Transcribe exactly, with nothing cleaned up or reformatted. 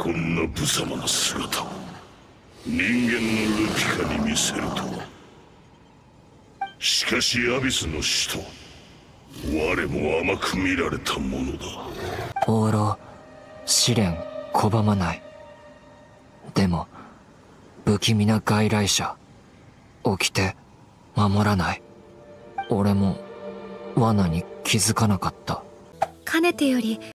こんな無様な姿を人間のルピカに見せるとは。しかしアビスの使徒、我も甘く見られたものだ。 放浪、試練、拒まない。でも不気味な外来者、起きて守らない。俺も罠に気づかなかった。 かねてより